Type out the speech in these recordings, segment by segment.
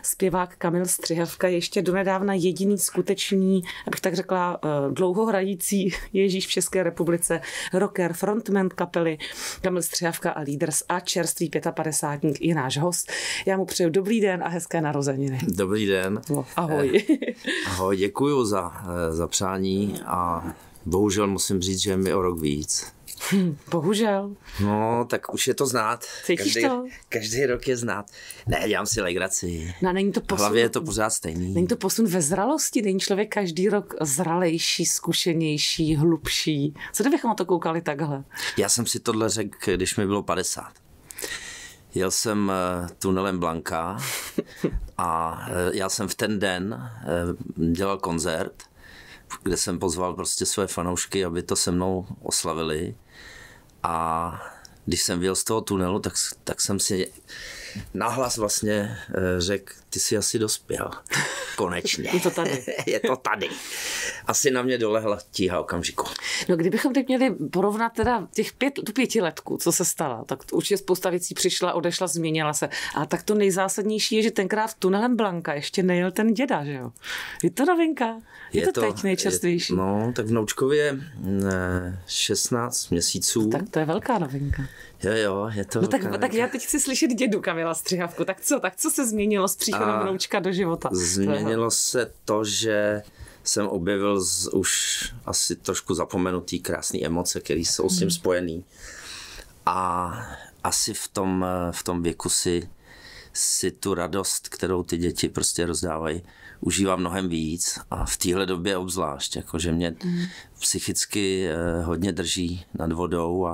zpěvák Kamil Střihavka, ještě donedávna jediný skutečný, abych tak řekla, dlouhohrající Ježíš v České republice, rocker, frontman kapely Kamil Střihavka a Leaders a čerstvý 55 je náš host. Já mu přeju dobrý den a hezké narozeniny. Dobrý den. No, ahoj. Ahoj, děkuju za přání a bohužel musím říct, že je mi o rok víc. Bohužel. No, tak už je to znát. Cítíš to? Každý rok je znát. Ne, dělám si legraci. No, není to posun, v hlavě je to pořád stejný. Není to posun ve zralosti? Není člověk každý rok zralejší, zkušenější, hlubší? Co kdybychom na to koukali takhle? Já jsem si tohle řekl, když mi bylo 50. Jel jsem tunelem Blanka a já jsem v ten den dělal koncert, kde jsem pozval prostě své fanoušky, aby to se mnou oslavili. A když jsem vyjel z toho tunelu, tak jsem si nahlas vlastně řekl, ty jsi asi dospěl. Konečně. Je to tady. Je to tady. Asi na mě dolehla tíha okamžiku. No, kdybychom teď měli porovnat teda tu 5 letku, co se stala, tak určitě spousta věcí přišla, odešla, změnila se. A tak to nejzásadnější je, že tenkrát tunelem Blanka ještě nejel ten děda, že jo? Je to novinka? Je to teď nejčerstvější? No, tak vnoučkově 16 měsíců. Tak to je velká novinka. Jo, je to tak já teď chci slyšet dědu Kamila Střihavku. Tak co se změnilo s příchodem vnoučka do života? Změnilo se to, že jsem objevil už asi trošku zapomenutý krásné emoce, které jsou s tím spojený. A asi v tom věku si tu radost, kterou ty děti prostě rozdávají, užívám mnohem víc a v téhle době obzvlášť, jakože mě psychicky hodně drží nad vodou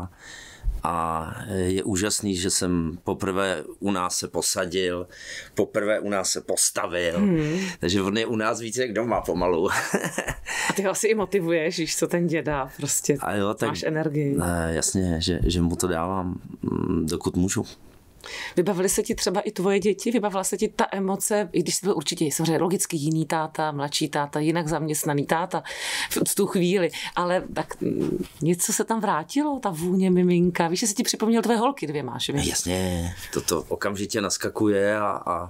a je úžasný, že jsem poprvé u nás se posadil, poprvé u nás se postavil, takže on je u nás víc jak doma pomalu. A ty ho asi i motivuješ, víš, co ten děda, prostě a jo, tak, máš energii. Jasně, že mu to dávám, dokud můžu. Vybavily se ti třeba i tvoje děti? Vybavila se ti ta emoce, i když jsi byl určitě samozřejmě logicky jiný táta, mladší táta, jinak zaměstnaný táta v tu chvíli, ale tak něco se tam vrátilo, ta vůně miminka, víš, že se ti připomněl tvoje holky 2 máš, víš? Jasně, toto okamžitě naskakuje a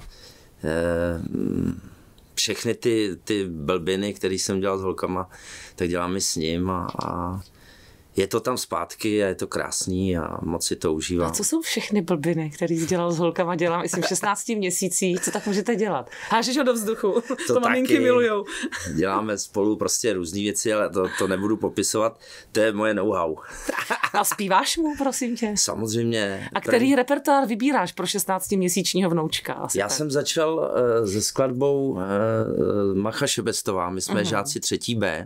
všechny ty blbiny, které jsem dělal s holkama, tak dělám i s ním a je to tam zpátky a je to krásný a moc si to užívám. A co jsou všechny blbiny, které jsi dělal s holkama? Dělám i jsem v 16 měsících. Co tak můžete dělat? Hážeš ho do vzduchu. To maminky milujou. Děláme spolu prostě různé věci, ale to nebudu popisovat. To je moje know-how. A zpíváš mu, prosím tě? Samozřejmě. A který repertoár vybíráš pro 16měsíčního vnoučka? Já jsem začal se skladbou Macha Šebestová. My jsme žáci 3. B.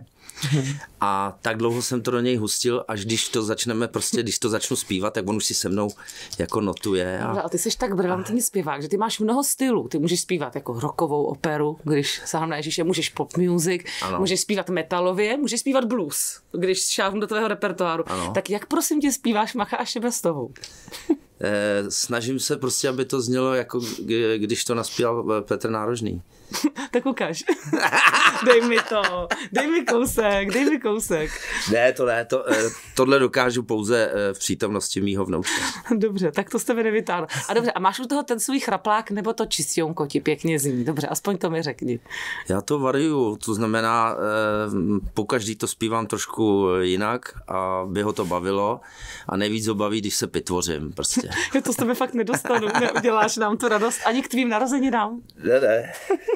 A tak dlouho jsem to do něj hustil, až když to začnu zpívat, tak on už si se mnou jako notuje. A ty jsi tak brilantní zpěvák, že ty máš mnoho stylů. Ty můžeš zpívat jako rockovou operu, když sahám na Ježíše, můžeš pop music, můžeš zpívat metalově, můžeš zpívat blues, když šáhnu do tvého repertoáru. Ano. Tak jak prosím tě zpíváš Macha a Šebestovou? Snažím se prostě, aby to znělo jako když to naspíval Petr Nárožný. Tak ukáž. Dej mi to. Dej mi kousek. Ne, tohle dokážu pouze v přítomnosti mýho vnoučka. Dobře, tak to z tebe nevytáhnu. A dobře, a máš u toho ten svůj chraplák, nebo to čistionko ti pěkně zní? Dobře, aspoň to mi řekni. Já to variuju, to znamená, pokaždý to zpívám trošku jinak, aby ho to bavilo a nejvíc ho baví, když se pitvořím prostě. To z tebe fakt nedostanu, neuděláš nám tu radost ani k tvým narozeninám. Ne.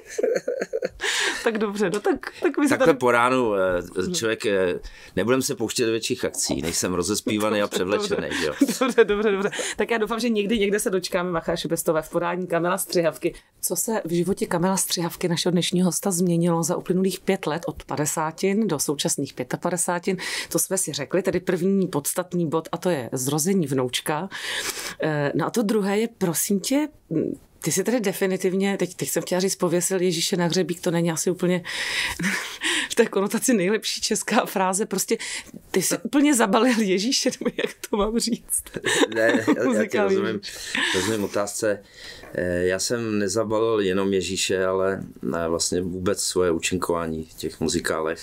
Tak dobře, no tak my se takhle tady... po ránu člověk, nebudem se pouštět do větších akcí, nejsem rozespívaný a převlečený. Jo. Dobře. Tak já doufám, že někde se dočkáme Macha Šebestové v podání Kamila Střihavky. Co se v životě Kamila Střihavky, našeho dnešního hosta, změnilo za uplynulých 5 let od 50 do současných 55? To jsme si řekli, tedy první podstatný bod, a to je zrození vnoučka. No a to druhé je, prosím tě, ty jsi tedy definitivně, teď jsem chtěla říct, pověsil Ježíše na hřebík, to není asi úplně v té konotaci nejlepší česká fráze, prostě ty jsi úplně zabalil Ježíše, nebo jak to mám říct? Ne, já tě rozumím otázce. Já jsem nezabalil jenom Ježíše, ale vlastně vůbec svoje účinkování v těch muzikálech.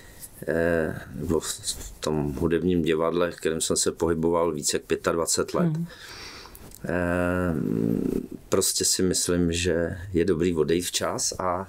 Nebo v tom hudebním divadle, v kterém jsem se pohyboval více jak 25 let. Prostě si myslím, že je dobrý odejít včas a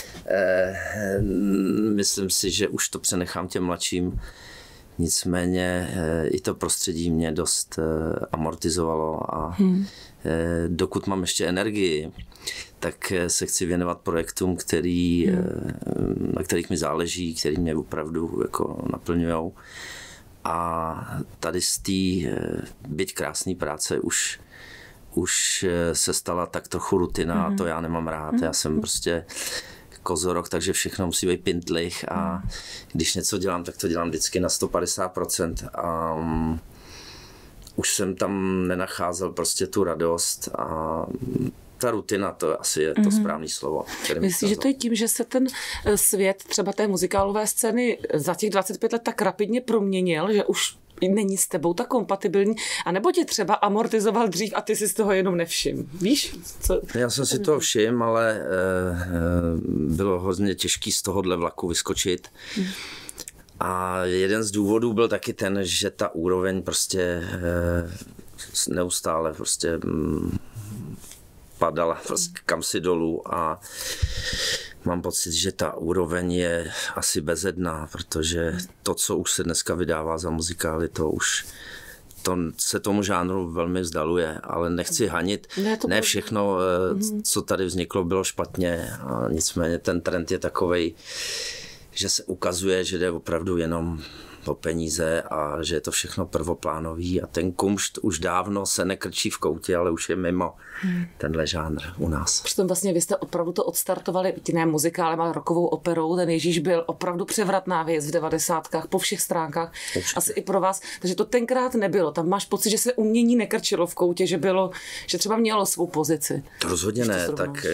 myslím si, že už to přenechám těm mladším. Nicméně i to prostředí mě dost amortizovalo a dokud mám ještě energii, tak se chci věnovat projektům, na kterých mi záleží, který mě opravdu jako naplňujou. A tady z té byť krásné práce už se stala tak trochu rutina a to já nemám rád. Já jsem prostě kozorok, takže všechno musí být pintlich a když něco dělám, tak to dělám vždycky na 150% a už jsem tam nenacházel prostě tu radost a ta rutina, to asi je to správné slovo. Myslíš, že to je tím, že se ten svět třeba té muzikálové scény za těch 25 let tak rapidně proměnil, že už není s tebou tak kompatibilní, anebo tě třeba amortizoval dřív a ty si z toho jenom nevšim. Víš? Co? Já jsem si toho všim, ale bylo hodně těžký z tohohle vlaku vyskočit. A jeden z důvodů byl taky ten, že ta úroveň prostě neustále prostě padala prostě kamsi dolů a mám pocit, že ta úroveň je asi bezedná, protože to, co už se dneska vydává za muzikály, to se tomu žánru velmi vzdaluje, ale nechci hanit. Ne všechno, co tady vzniklo, bylo špatně, a nicméně ten trend je takovej, že se ukazuje, že jde opravdu jenom o peníze a že je to všechno prvoplánový a ten kumšt už dávno se nekrčí v koutě, ale už je mimo tenhle žánr u nás. Přitom vlastně vy jste opravdu to odstartovali, ne muzikálem, ale rockovou operou. Ten Ježíš byl opravdu převratná věc v 90kách po všech stránkách. Určitě. Asi i pro vás. Takže to tenkrát nebylo. Tam máš pocit, že se umění nekrčilo v koutě, že třeba mělo svou pozici. To rozhodně ne, tak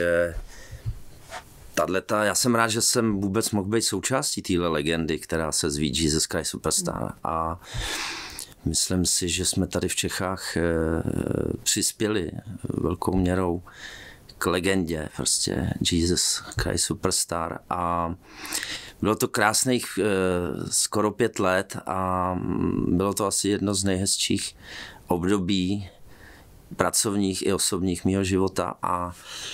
já jsem rád, že jsem vůbec mohl být součástí téhle legendy, která se zví Jesus Christ Superstar. A myslím si, že jsme tady v Čechách přispěli velkou měrou k legendě, prostě Jesus Christ Superstar. A bylo to krásných skoro 5 let a bylo to asi jedno z nejhezčích období pracovních i osobních mýho života a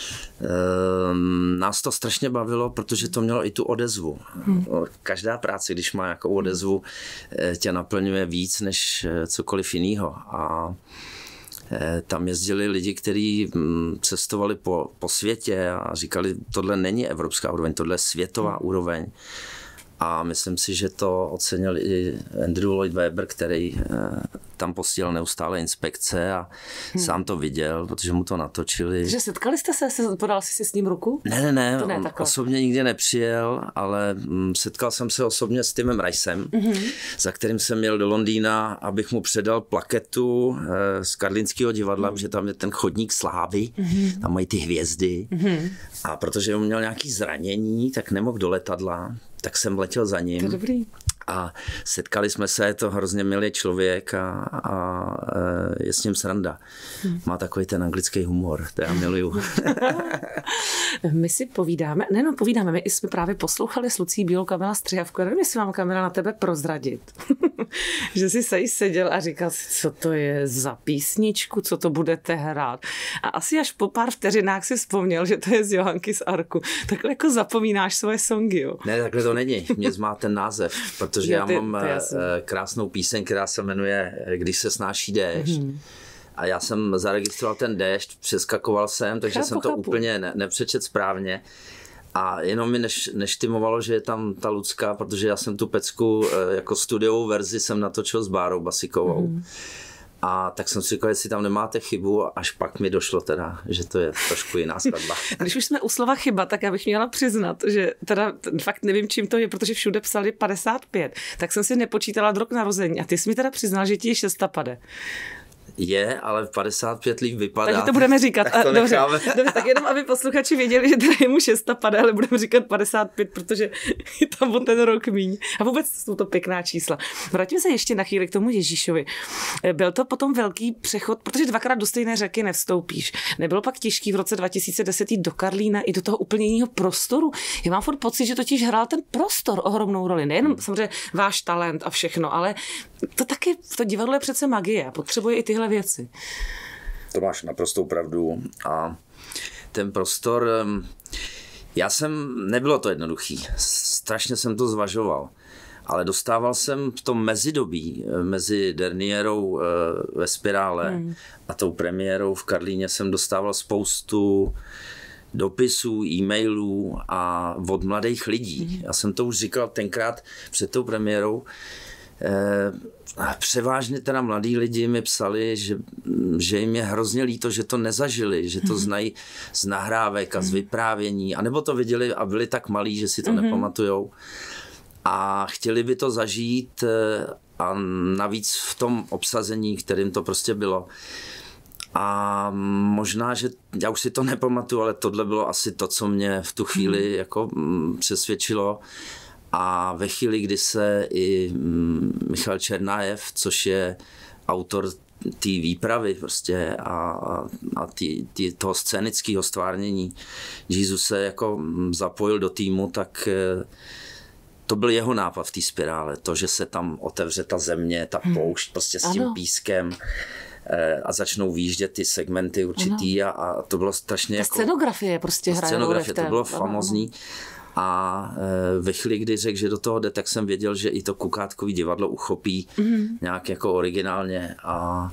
nás to strašně bavilo, protože to mělo i tu odezvu. Každá práce, když má nějakou odezvu, tě naplňuje víc než cokoliv jiného. A tam jezdili lidi, kteří cestovali po světě a říkali, tohle není evropská úroveň, tohle je světová úroveň. A myslím si, že to ocenil i Andrew Lloyd Webber, který tam posílal neustále inspekce a sám to viděl, protože mu to natočili. Takže setkali jste se, podal jsi si s ním ruku? Ne, on osobně nikdy nepřijel, ale setkal jsem se osobně s Timem Ricem, za kterým jsem jel do Londýna, abych mu předal plaketu z Karlínského divadla, protože tam je ten chodník slávy, tam mají ty hvězdy. A protože on měl nějaké zranění, tak nemohl do letadla, tak jsem letěl za ním. To dobrý. A setkali jsme se, je to hrozně milý člověk a je s ním sranda. Má takový ten anglický humor, to já miluju. My si povídáme, my jsme právě poslouchali s Lucí Bílou Kamila Střihavku. Já nevím, jestli mám Kamila na tebe prozradit. Že jsi se jí seděl a říkal si, co to je za písničku, co to budete hrát. A asi až po pár vteřinách si vzpomněl, že to je z Johanky z Arku. Takhle jako zapomínáš svoje songy, jo? Ne, takhle to není. Mě zmá ten název, protože já mám krásnou píseň, která se jmenuje Když se snáší déšť. A já jsem zaregistroval ten déšť, přeskakoval jsem, takže jsem to úplně nepřečet správně. A jenom mi neštimovalo, že je tam ta Lucka, protože já jsem tu pecku jako studiovou verzi jsem natočil s Bárou Basikovou. A tak jsem si říkal, jestli tam nemáte chybu, až pak mi došlo teda, že to je trošku jiná skladba. Když už jsme u slova chyba, tak já bych měla přiznat, že teda fakt nevím, čím to je, protože všude psali 55, tak jsem si nepočítala rok narození a ty jsi mi teda přiznal, že ti je 650. Je, ale 55 líp vypadá. Takže to budeme říkat. Tak to dobře, tak jenom, aby posluchači věděli, že teda je mu 650, ale budeme říkat 55, protože je tam o ten rok míň. A vůbec jsou to pěkná čísla. Vrátím se ještě na chvíli k tomu Ježíšovi. Byl to potom velký přechod, protože 2krát do stejné řeky nevstoupíš. Nebylo pak těžký v roce 2010 jít do Karlína i do toho úplně jiného prostoru? Já mám furt pocit, že totiž hrál ten prostor ohromnou roli. Nejenom samozřejmě váš talent a všechno, ale to taky, to divadlo je přece magie a potřebuje i tyhle věci. to máš naprostou pravdu. A ten prostor, nebylo to jednoduchý, strašně jsem to zvažoval, ale dostával jsem v tom mezidobí, mezi derniérou ve Spirále a tou premiérou v Karlíně jsem dostával spoustu dopisů, e-mailů a od mladých lidí. Já jsem to už říkal tenkrát před tou premiérou. Převážně teda mladí lidi mi psali, že jim je hrozně líto, že to nezažili, že to znají z nahrávek a z vyprávění, anebo to viděli a byli tak malí, že si to nepamatujou. A chtěli by to zažít a navíc v tom obsazení, kterým to prostě bylo. A možná, že já už si to nepamatuju, ale tohle bylo asi to, co mě v tu chvíli jako přesvědčilo. A ve chvíli, kdy se i Michal Černájev, což je autor té výpravy prostě a toho scénického stvárnění Jesuse jako zapojil do týmu, tak to byl jeho nápad v té Spirále. To, že se tam otevře ta země, ta poušť prostě s tím pískem a začnou výjíždět ty segmenty určitý a to bylo strašně jako... Scenografie prostě hraje roli v té. To bylo famózní. A ve chvíli, kdy řekl, že do toho jde, tak jsem věděl, že i to Kukátkový divadlo uchopí nějak jako originálně a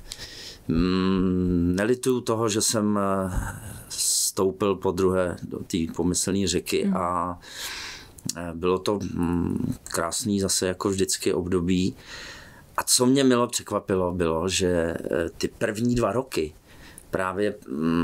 nelituju toho, že jsem stoupil podruhé do té pomyslné řeky a bylo to krásný zase jako vždycky období. A co mě milo překvapilo, bylo, že ty první 2 roky právě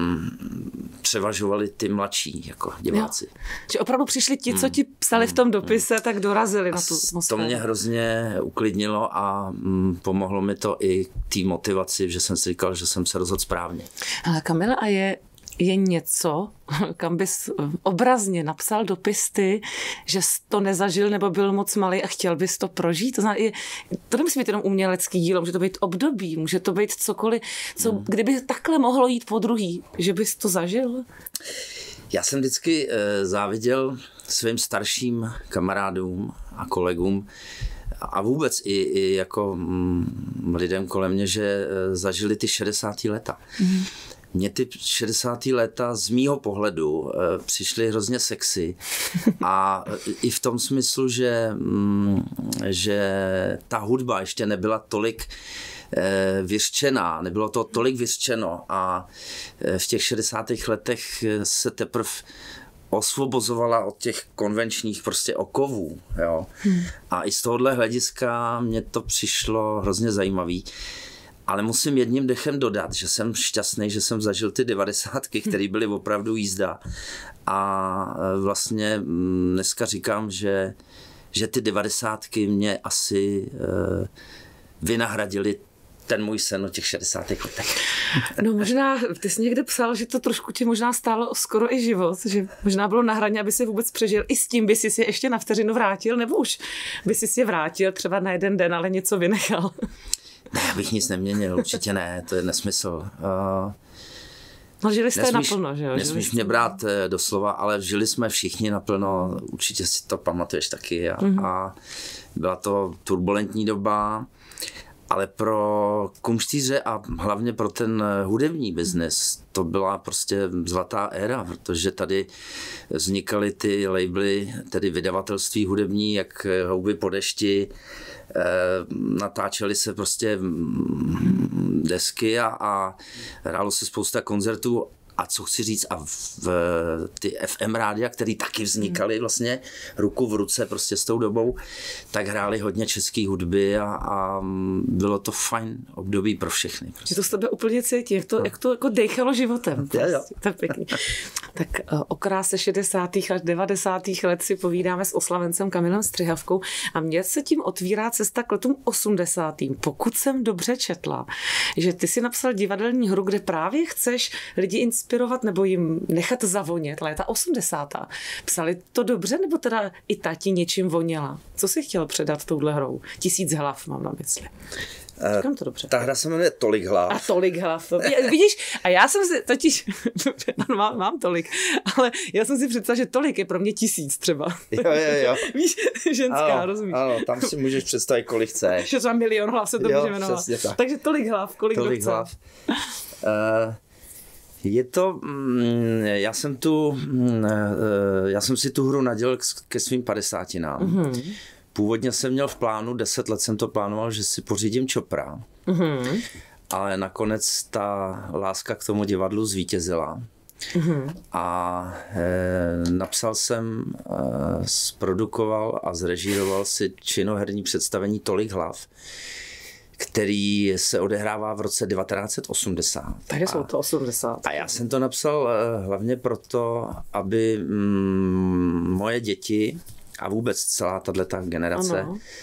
převažovali ty mladší jako diváci. Jo. Že opravdu přišli ti, co ti psali v tom dopise, tak dorazili na tu atmosféru. To mě hrozně uklidnilo a pomohlo mi to i té motivaci, že jsem si říkal, že jsem se rozhodl správně. Ale Kamila, a je něco, kam bys obrazně napsal dopis ty, že jsi to nezažil nebo byl moc malý a chtěl bys to prožít? To nemusí být jenom umělecký dílo, může to být období, může to být cokoliv, kdyby takhle mohlo jít po druhý, že bys to zažil? Já jsem vždycky záviděl svým starším kamarádům a kolegům a vůbec i jako lidem kolem mě, že zažili ty 60. leta. Mně ty 60. léta z mýho pohledu přišly hrozně sexy a i v tom smyslu, že ta hudba ještě nebyla tolik vyřčená, nebylo to tolik vyřčeno a v těch 60. letech se teprve osvobozovala od těch konvenčních prostě okovů. Jo. A i z tohohle hlediska mě to přišlo hrozně zajímavý. Ale musím jedním dechem dodat, že jsem šťastný, že jsem zažil ty 90, které byly opravdu jízda. A vlastně dneska říkám, že ty 90 mě asi vynahradili ten můj sen o těch 60. letech. No možná, ty jsi někde psal, že to trošku tě možná stálo skoro i život, že možná bylo na hraně, aby si vůbec přežil. I s tím by si ještě na vteřinu vrátil, nebo už by si je vrátil třeba na jeden den, ale něco vynechal? Ne, já bych nic neměnil, určitě ne, to je nesmysl. No žili jste naplno, že jo? Nesmíš mě brát doslova, ale žili jsme všichni naplno, určitě si to pamatuješ taky. A byla to turbulentní doba, ale pro kumštíře a hlavně pro ten hudební biznes to byla prostě zlatá éra, protože tady vznikaly ty labely, tedy vydavatelství hudební, jak houby po dešti, natáčely se prostě desky a hrálo se spousta koncertů. A co chci říct, a ty FM rádia, které taky vznikaly vlastně ruku v ruce prostě s tou dobou, tak hráli hodně české hudby a bylo to fajn období pro všechny. Prostě. Že to z tebe úplně cítí, jak to jako dejchalo životem. Prostě. Jo. To je pěkný. Tak o kráse 60. až 90. let si povídáme s oslavencem Kamilem Střihavkou a mně se tím otvírá cesta k letům 80. Pokud jsem dobře četla, že ty si napsal divadelní hru, kde právě chceš lidi inspirovat nebo jim nechat zavonět léta 80. Psali to dobře, nebo teda i ta ti něčím voněla? Co jsi chtěl předat touhle hrou? 1000 hlav mám na mysli. Říkám to dobře. Ta hra se jmenuje Tolik hlav. A Tolik hlav. Vidíš, a já jsem si totiž, mám tolik, ale já jsem si představila, že tolik je pro mě 1000 třeba. Jo. Víš, ženská, ano, rozumíš? Ano, tam si můžeš představit, kolik chceš. Že třeba 1 000 000 hlav se to může jmenovat. Tak. Takže Tolik hlav, kolik hlav. Je to, já jsem si tu hru nadělal ke svým 50. Původně jsem měl v plánu, 10 let jsem to plánoval, že si pořídím čopra, ale nakonec ta láska k tomu divadlu zvítězila. A napsal jsem, zprodukoval a zrežíroval si činoherní představení Tolik hlav, který se odehrává v roce 1980. Takže jsou to 80. A já jsem to napsal hlavně proto, aby moje děti a vůbec celá tato generace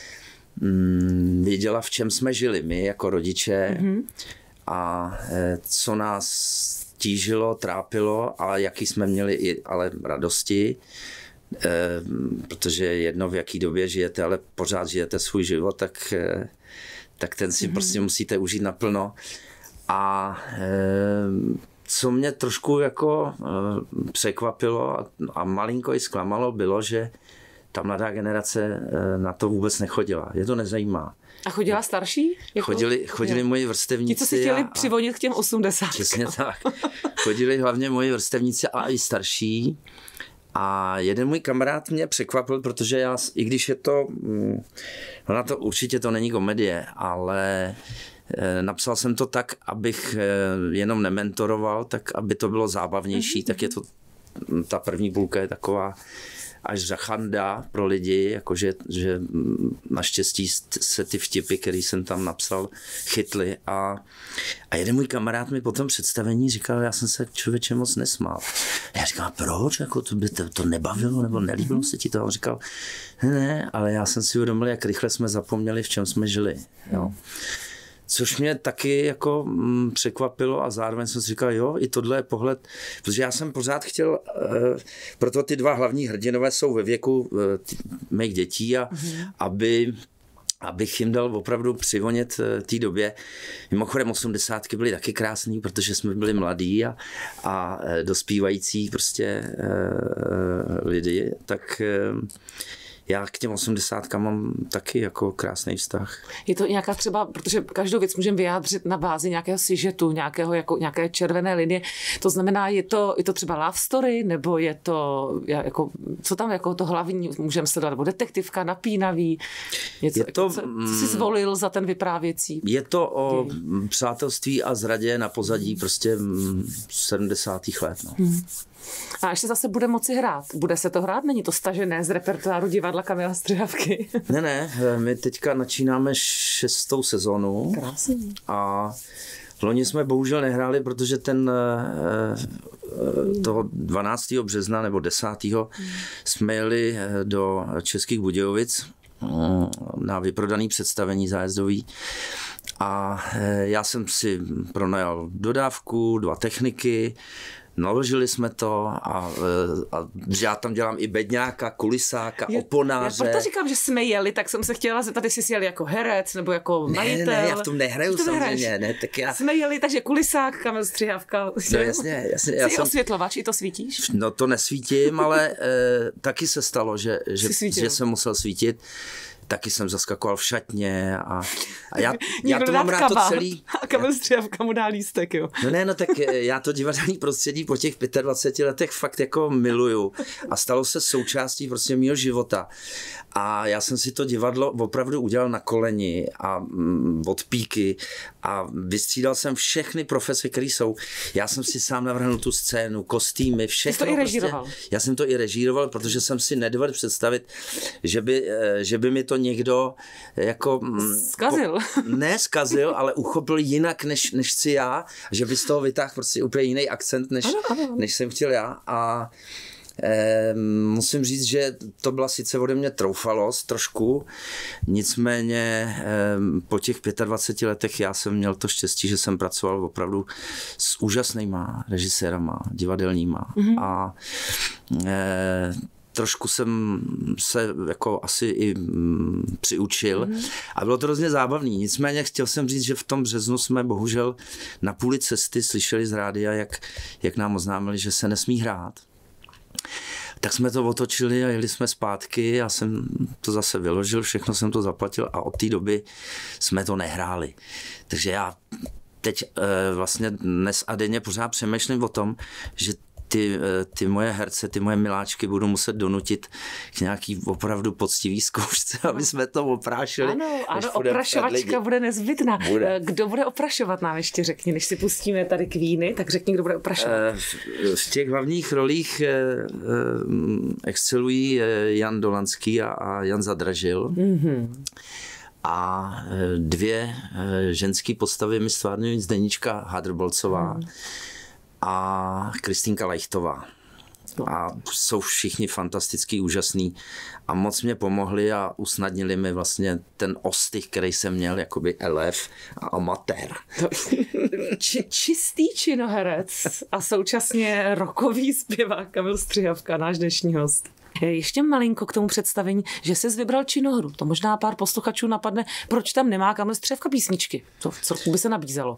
věděla, v čem jsme žili my jako rodiče a co nás tížilo, trápilo a jaký jsme měli i ale radosti, protože jedno v jaký době žijete, ale pořád žijete svůj život, tak ten si prostě musíte užít naplno. A co mě trošku jako překvapilo a malinko i zklamalo, bylo, že ta mladá generace na to vůbec nechodila. Je to nezajímá. A chodila starší? Jako? Chodili moji vrstevníci. Ti, co si chtěli přivodit k těm 80. Přesně tak. Chodili hlavně moji vrstevníci a i starší. A jeden můj kamarád mě překvapil, protože já, i když je to, ona to určitě to není komedie, ale napsal jsem to tak, abych jenom nementoroval, tak aby to bylo zábavnější, tak je to, ta první půlka je taková až řachanda pro lidi, jakože že naštěstí se ty vtipy, který jsem tam napsal, chytly. A jeden můj kamarád mi po tom představení říkal, já jsem se člověče moc nesmál. Já říkal, proč? Jako to by to nebavilo nebo nelíbilo se ti to? A on říkal, ne, ale já jsem si uvědomil, jak rychle jsme zapomněli, v čem jsme žili. Jo. Což mě taky jako překvapilo a zároveň jsem si říkal, jo, i tohle je pohled, protože já jsem pořád chtěl, proto ty dva hlavní hrdinové jsou ve věku mých dětí a abych jim dal opravdu přivonět té době. Mimochodem 80. byly taky krásný, protože jsme byli mladí a dospívající prostě lidi, tak já k těm 80 mám taky jako krásný vztah. Je to nějaká třeba, protože každou věc můžeme vyjádřit na bázi nějakého sižetu, nějaké červené linie. To znamená, je to třeba love story, nebo je to, jako, co tam jako to hlavní můžeme sledovat, nebo detektivka, napínavý, něco, co jsi zvolil za ten vyprávěcí? Je to o přátelství a zradě na pozadí prostě 70. let. No. A až se zase bude moci hrát. Bude se to hrát? Není to stažené z repertoáru divadla Kamila Střihavky? Ne, my teďka načínáme 6. sezonu. Krásný. A loni jsme bohužel nehráli, protože toho 12. března nebo 10. jsme jeli do Českých Budějovic na vyprodaný představení zájezdový. A já jsem si pronajal dodávku, 2 techniky, naložili jsme to a já tam dělám i bedňáka, kulisáka, oponáře. Já proto říkám, že jsme jeli, tak jsem se chtěla zeptat, jestli jsi jeli jako herec nebo jako majitel. Ne, já v tom nehraju samozřejmě. Ne, tak já... Jsme jeli, takže kulisák, Kamil Střihavka. No jasně. Jsi osvětlovač, i to svítíš? No to nesvítím, ale taky se stalo, že jsem musel svítit. Taky jsem zaskakoval v šatně a já to mám rád to celý. A Kamil Střihavka mu dá lístek, jo. No tak já to divadelní prostředí po těch 25 letech fakt jako miluju a stalo se součástí prostě mýho života. A já jsem si to divadlo opravdu udělal na koleni a od píky a vystřídal jsem všechny profese, které jsou. Já jsem si sám navrhnul tu scénu, kostýmy, všechno. Jsi to i režíroval? Prostě, já jsem to i režíroval, protože jsem si nedovedl představit, že by mi to někdo jako... Zkazil. Ne zkazil, ale uchopil jinak, než chci já, že by z toho vytáhl prostě úplně jiný akcent, než jsem chtěl já. A musím říct, že to byla sice ode mě troufalost trošku, nicméně po těch 25 letech já jsem měl to štěstí, že jsem pracoval opravdu s úžasnýma režisérama, divadelníma a trošku jsem se jako asi i přiučil a bylo to hrozně zábavný. Nicméně chtěl jsem říct, že v tom březnu jsme bohužel na půli cesty slyšeli z rádia, jak nám oznámili, že se nesmí hrát. Tak jsme to otočili a jeli jsme zpátky, já jsem to zase vyložil, všechno jsem to zaplatil a od té doby jsme to nehráli. Takže já teď vlastně dnes a denně pořád přemýšlím o tom, že ty moje herce, ty moje miláčky budu muset donutit k nějaký opravdu poctivý zkoušce, aby jsme to oprášili. Ano, oprašovačka bude nezbytná. Kdo bude oprašovat, nám ještě řekni, než si pustíme tady Queeny, tak řekni, kdo bude oprašovat. V těch hlavních rolích excelují Jan Dolanský a Jan Zadražil. A 2 ženské postavy mi stvárňují Zdenička Hadrbolcová a Kristýnka Lajchtová. A jsou všichni fantastický, úžasný a moc mě pomohli a usnadnili mi vlastně ten ostych, který jsem měl, jakoby elef a amatér. Čistý činoherec a současně rockový zpěvák Kamil Střihavka, náš dnešní host. Ještě malinko k tomu představení, že jsi vybral činohru. To možná pár posluchačů napadne, proč tam nemá Kamil Střihavka písničky. To co by se nabízelo?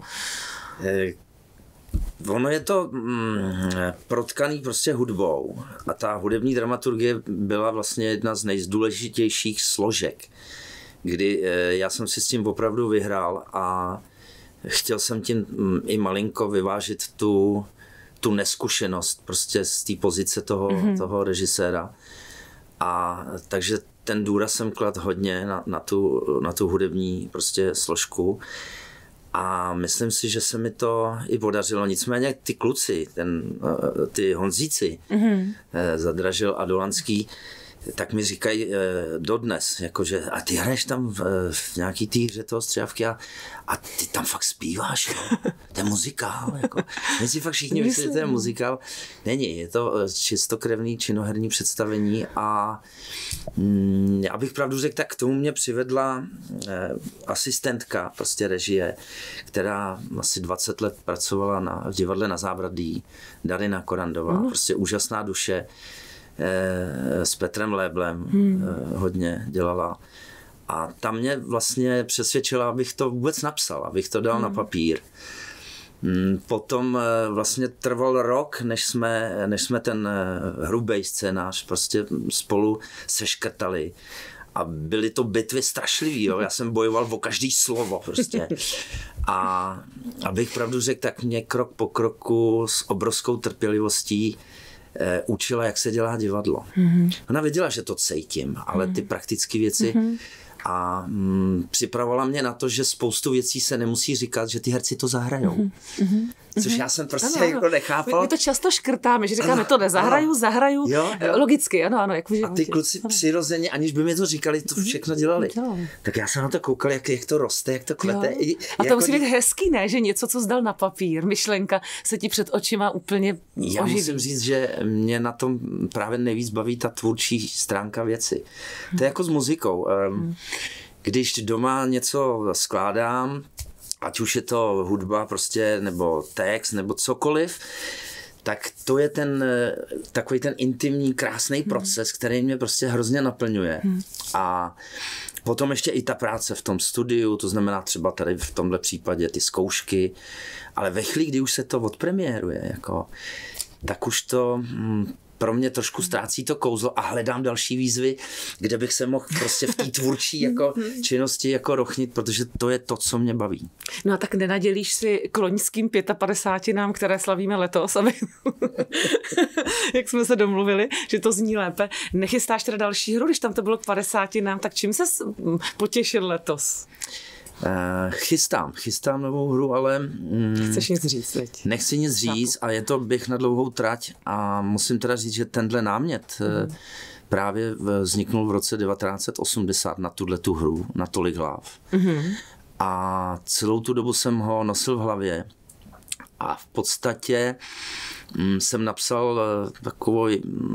Ono je to protkaný prostě hudbou a ta hudební dramaturgie byla vlastně jedna z nejdůležitějších složek, kdy já jsem si s tím opravdu vyhrál a chtěl jsem tím i malinko vyvážit tu neskušenost prostě z té pozice toho režiséra. A takže ten důraz jsem kladl hodně na tu hudební prostě složku. A myslím si, že se mi to i podařilo. Nicméně ty kluci, ty Honzíci, Zadražil a Dolanský, tak mi říkají dodnes, jakože a ty hraješ tam v nějaký té hře toho Střihavky a ty tam fakt zpíváš, jo? To je muzikál. Jako. My si fakt všichni myslí, že to je muzikál. Není, je to čistokrevný činoherní představení a já bych pravdu řekl, tak k tomu mě přivedla asistentka prostě režie, která asi 20 let pracovala v divadle Na Zábradlí, Darina Korandová, prostě úžasná duše. S Petrem Léblem hodně dělala. A ta mě vlastně přesvědčila, abych to vůbec napsal, abych to dal na papír. Potom vlastně trval rok, než jsme ten hrubý scénář prostě spolu seškrtali. A byly to bitvy strašlivý, jo. Já jsem bojoval o každý slovo prostě. A abych pravdu řekl, tak mě krok po kroku s obrovskou trpělivostí učila, jak se dělá divadlo. Ona věděla, že to cítím, ale ty praktické věci a připravovala mě na to, že spoustu věcí se nemusí říkat, že ty herci to zahrajou. Což já jsem prostě jako nechápal. My to často škrtáme, že říkáme, to zahraju. Jo. Logicky, ano. Jako a ty kluci přirozeně, aniž by mi to říkali, to všechno dělali. Tak já jsem na to koukal, jak to roste, jak to kvete. A to musí být hezký, ne? Že něco, co zdal na papír, myšlenka se ti před očima úplně já oživí. Musím říct, že mě na tom právě nejvíc baví ta tvůrčí stránka věci. To je jako s muzikou. Když doma něco skládám, ať už je to hudba prostě, nebo text, nebo cokoliv, tak to je takový ten intimní, krásný proces, který mě prostě hrozně naplňuje. A potom ještě i ta práce v tom studiu, to znamená třeba tady v tomhle případě ty zkoušky, ale ve chvíli, kdy už se to odpremiéruje, jako, tak už to pro mě trošku ztrácí to kouzlo a hledám další výzvy, kde bych se mohl prostě v té tvůrčí jako činnosti jako rochnit, protože to je to, co mě baví. No a tak nenadělíš si k loňským 55, které slavíme letos, aby jak jsme se domluvili, že to zní lépe. Nechystáš teda další hru, když tam to bylo k 50, tak čím ses potěšil letos? Chystám novou hru, ale chceš nic říct, veď? Nechci nic říct a je to běh na dlouhou trať a musím teda říct, že tenhle námět právě vzniknul v roce 1980 na tu hru, na Tolik hlav. A celou tu dobu jsem ho nosil v hlavě a v podstatě jsem napsal takovou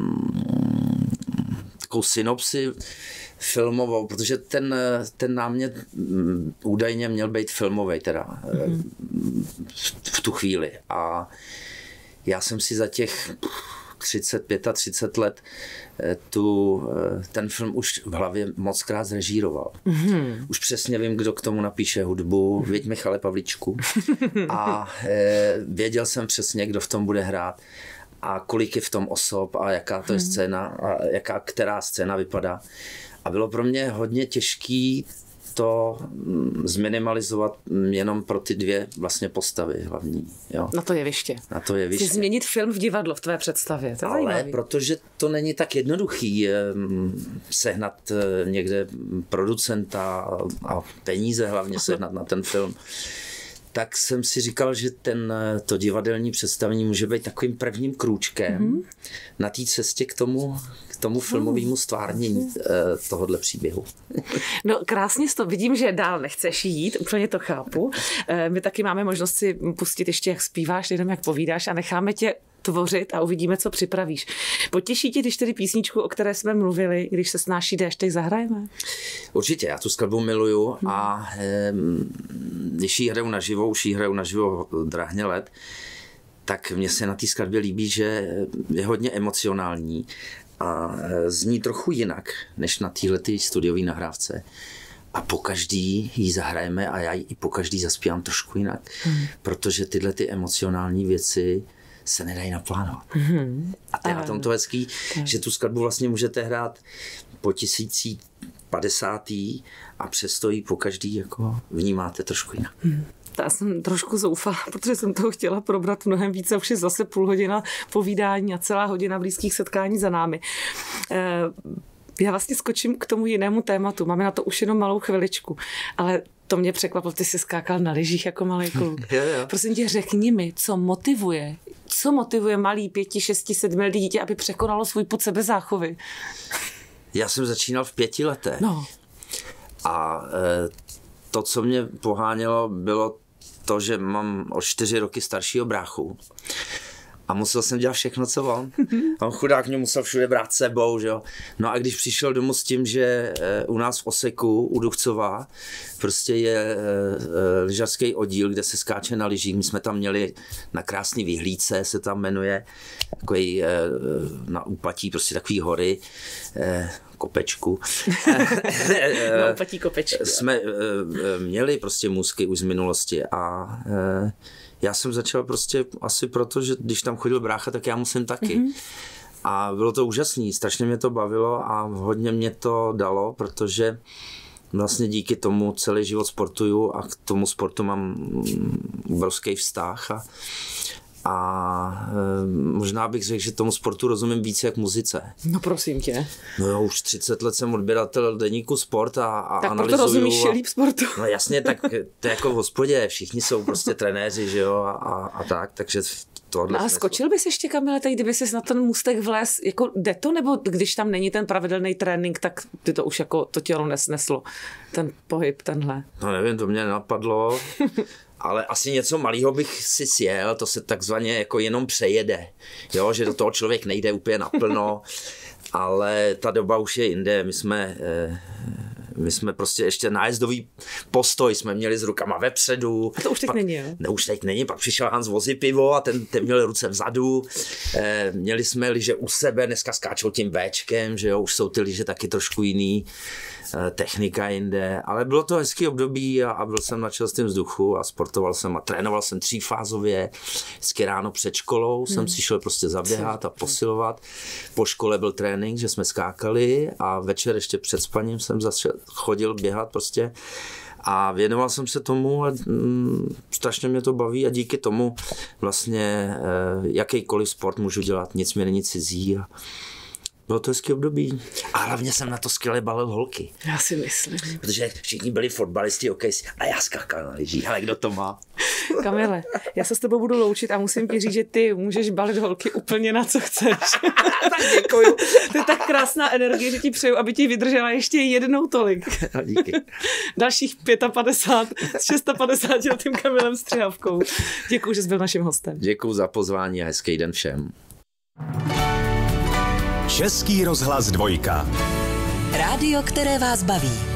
synopsi filmovou, protože ten námět údajně měl být filmový teda v tu chvíli. A já jsem si za těch 35 let ten film už v hlavě mockrát zrežíroval. Už přesně vím, kdo k tomu napíše hudbu, věď Michale Pavličku. A věděl jsem přesně, kdo v tom bude hrát a kolik je v tom osob a jaká to je scéna a která scéna vypadá. A bylo pro mě hodně těžký to zminimalizovat jenom pro ty dvě vlastně postavy hlavní. Jo. Na to jeviště. Na to jeviště. Chci změnit film v divadlo v tvé představě. To ale zajímavý. protože to není tak jednoduchý sehnat někde producenta a peníze hlavně sehnat na ten film, tak jsem si říkal, že to divadelní představení může být takovým prvním krůčkem na té cestě k tomu filmovému stvárnění tohohle příběhu. No krásně to vidím, že dál nechceš jít, úplně to chápu. My taky máme možnost si pustit ještě, jak zpíváš, jenom jak povídáš a necháme tě tvořit a uvidíme, co připravíš. Potěší tě, když tedy písničku, o které jsme mluvili, když se snáší déšť, teď zahrajeme? Určitě, já tu skladbu miluju a když ji hraju naživo, už ji hraju naživo drahně let, tak mně se na té skladbě líbí, že je hodně emocionální a zní trochu jinak, než na téhletý studiový nahrávce. A pokaždý ji zahrajeme a já ji i pokaždý zaspívám trošku jinak, protože tyhle ty emocionální věci se nedají naplánovat. A to je na tom to hezký, že tu skladbu vlastně můžete hrát po 1050. a přesto ji pokaždý jako vnímáte trošku jinak. Já jsem trošku zoufala, protože jsem toho chtěla probrat mnohem více, už je zase půl hodina povídání a celá hodina blízkých setkání za námi. Já vlastně skočím k tomu jinému tématu, máme na to už jenom malou chviličku, ale to mě překvapilo, ty jsi skákal na lyžích jako malý kluk. Prosím tě, řekni mi, co motivuje malý 5, 6, 7 letý dítě, aby překonalo svůj pud sebezáchovy? Já jsem začínal v 5 letech. No. A to, co mě pohánělo, bylo to, že mám o 4 roky staršího bráchu. A musel jsem dělat všechno, co on. A on chudák mě musel všude brát sebou, že jo. No a když přišel domů s tím, že u nás v Oseku, u Duchcova, prostě je lyžařský oddíl, kde se skáče na lyžích. My jsme tam měli na krásný Vyhlídce, se tam jmenuje, takový na úpatí, prostě takový hory, kopečku. Na úpatí kopečku. Jsme měli prostě můzky už z minulosti a já jsem začal prostě asi proto, že když tam chodil brácha, tak já musím taky. A bylo to úžasný, strašně mě to bavilo a hodně mě to dalo, protože vlastně díky tomu celý život sportuju a k tomu sportu mám obrovský vztah a možná bych řekl, že tomu sportu rozumím víc jak muzice. No prosím tě. No jo, už 30 let jsem odběratel deníku Sport a tak analyzuju. Tak proto rozumíš líp sportu. No jasně, tak to je jako v hospodě, všichni jsou prostě trenéři, že jo, a tak, takže tohle. No a skočil bys ještě, Kamile, tady, kdyby jsi na ten můstek vlez, jako jde to, nebo když tam není ten pravidelný trénink, tak ty to už jako to tělo nesneslo, ten pohyb, tenhle? No nevím, to mě napadlo. Ale asi něco malého bych si sjel, to se takzvaně jako jenom přejede, jo, že do toho člověk nejde úplně naplno, ale ta doba už je jinde, my jsme prostě ještě nájezdový postoj jsme měli s rukama vepředu. A to už teď není, jo? Ne, už teď není, pak přišel Hans Vozy pivo a ten měl ruce vzadu, měli jsme lyže u sebe, dneska skáčou tím Včkem, že jo, už jsou ty lyže taky trošku jiný, technika jinde, ale bylo to hezký období a byl jsem na čerstvém vzduchu a sportoval jsem a trénoval jsem 3fázově, vždycky ráno před školou jsem si šel prostě zaběhat a posilovat, po škole byl trénink, že jsme skákali a večer ještě před spaním jsem zase chodil běhat prostě a věnoval jsem se tomu a strašně mě to baví a díky tomu vlastně jakýkoliv sport můžu dělat, nic mě není cizí a bylo to hezký období. A hlavně jsem na to skvěle balil holky. Já si myslím. Protože všichni byli fotbalisti, a já skákal na lyžích. Ale kdo to má? Kamile, já se s tebou budu loučit a musím ti říct, že ty můžeš balit holky úplně na co chceš. Tak děkuju. To je tak krásná energie, že ti přeju, aby ti vydržela ještě jednou tolik. A díky. Dalších 55 s 650 letým Kamilem Střihavkou. Děkuju, že jsi byl naším hostem. Děkuju za pozvání a hezký den všem. Český rozhlas 2. Rádio, které vás baví.